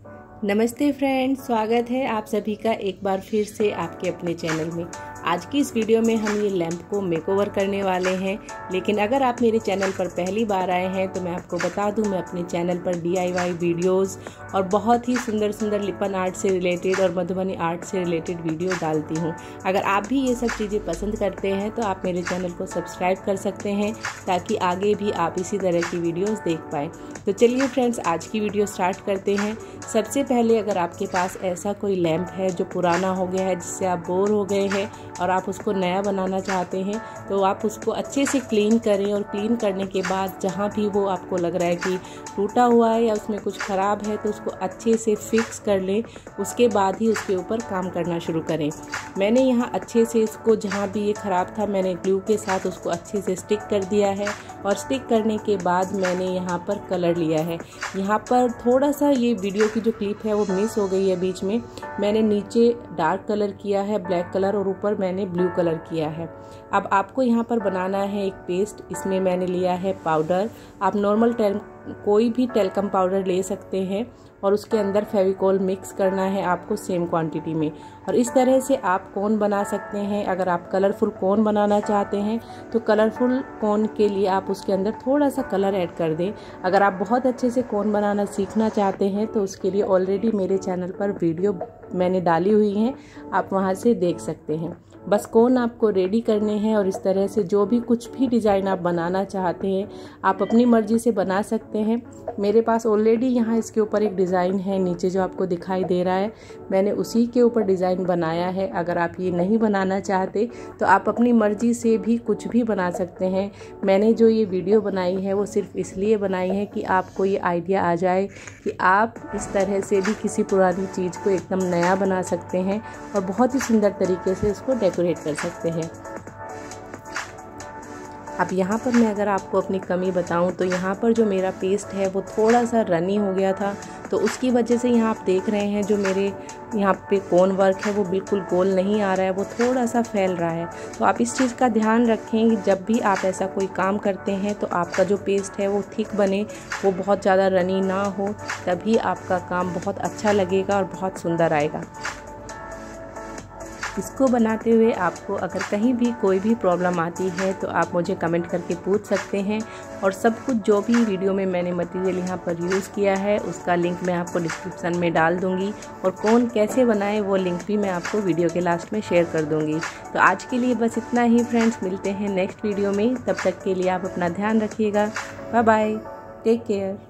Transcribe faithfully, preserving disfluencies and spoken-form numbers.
नमस्ते फ्रेंड्स, स्वागत है आप सभी का एक बार फिर से आपके अपने चैनल में। आज की इस वीडियो में हम ये लैंप को मेकओवर करने वाले हैं। लेकिन अगर आप मेरे चैनल पर पहली बार आए हैं तो मैं आपको बता दूं, मैं अपने चैनल पर डीआईवाई वीडियोस और बहुत ही सुंदर सुंदर लिपन आर्ट से रिलेटेड और मधुबनी आर्ट से रिलेटेड वीडियो डालती हूँ। अगर आप भी ये सब चीज़ें पसंद करते हैं तो आप मेरे चैनल को सब्सक्राइब कर सकते हैं ताकि आगे भी आप इसी तरह की वीडियोज़ देख पाएँ। तो चलिए फ्रेंड्स, आज की वीडियो स्टार्ट करते हैं। सबसे पहले अगर आपके पास ऐसा कोई लैंप है जो पुराना हो गया है, जिससे आप बोर हो गए हैं और आप उसको नया बनाना चाहते हैं, तो आप उसको अच्छे से क्लीन करें। और क्लीन करने के बाद जहाँ भी वो आपको लग रहा है कि टूटा हुआ है या उसमें कुछ ख़राब है तो उसको अच्छे से फिक्स कर लें। उसके बाद ही उसके ऊपर काम करना शुरू करें। मैंने यहाँ अच्छे से इसको, जहाँ भी ये ख़राब था, मैंने ग्लू के साथ उसको अच्छे से स्टिक कर दिया है। और स्टिक करने के बाद मैंने यहाँ पर कलर लिया है। यहाँ पर थोड़ा सा ये वीडियो की जो क्लिप है वो मिस हो गई है बीच में। मैंने नीचे डार्क कलर किया है, ब्लैक कलर, और ऊपर मैंने ब्लू कलर किया है। अब आपको यहाँ पर बनाना है एक पेस्ट। इसमें मैंने लिया है पाउडर। आप नॉर्मल टेल कोई भी टेल्कम पाउडर ले सकते हैं और उसके अंदर फेविकोल मिक्स करना है आपको सेम क्वांटिटी में। और इस तरह से आप कोन बना सकते हैं। अगर आप कलरफुल कोन बनाना चाहते हैं तो कलरफुल कोन के लिए आप उसके अंदर थोड़ा सा कलर ऐड कर दें। अगर आप बहुत अच्छे से कोन बनाना सीखना चाहते हैं तो उसके लिए ऑलरेडी मेरे चैनल पर वीडियो मैंने डाली हुई हैं, आप वहां से देख सकते हैं। बस कोन आपको रेडी करने हैं और इस तरह से जो भी कुछ भी डिज़ाइन आप बनाना चाहते हैं आप अपनी मर्ज़ी से बना सकते हैं। मेरे पास ऑलरेडी यहाँ इसके ऊपर एक डिज़ाइन है, नीचे जो आपको दिखाई दे रहा है, मैंने उसी के ऊपर डिज़ाइन बनाया है। अगर आप ये नहीं बनाना चाहते तो आप अपनी मर्ज़ी से भी कुछ भी बना सकते हैं। मैंने जो ये वीडियो बनाई है वो सिर्फ इसलिए बनाई है कि आपको ये आइडिया आ जाए कि आप इस तरह से भी किसी पुरानी चीज़ को एकदम नया बना सकते हैं और बहुत ही सुंदर तरीके से उसको डेकोरेट कर सकते हैं। अब यहाँ पर मैं अगर आपको अपनी कमी बताऊँ तो यहाँ पर जो मेरा पेस्ट है वो थोड़ा सा रनी हो गया था, तो उसकी वजह से यहाँ आप देख रहे हैं जो मेरे यहाँ पे कोन वर्क है वो बिल्कुल गोल नहीं आ रहा है, वो थोड़ा सा फैल रहा है। तो आप इस चीज़ का ध्यान रखें कि जब भी आप ऐसा कोई काम करते हैं तो आपका जो पेस्ट है वो थिक बने, वो बहुत ज़्यादा रनी ना हो, तभी आपका काम बहुत अच्छा लगेगा और बहुत सुंदर आएगा। इसको बनाते हुए आपको अगर कहीं भी कोई भी प्रॉब्लम आती है तो आप मुझे कमेंट करके पूछ सकते हैं। और सब कुछ जो भी वीडियो में मैंने मटेरियल यहाँ पर यूज़ किया है उसका लिंक मैं आपको डिस्क्रिप्शन में डाल दूँगी। और कौन कैसे बनाए वो लिंक भी मैं आपको वीडियो के लास्ट में शेयर कर दूँगी। तो आज के लिए बस इतना ही फ्रेंड्स, मिलते हैं नेक्स्ट वीडियो में। तब तक के लिए आप अपना ध्यान रखिएगा। Bye bye, take care.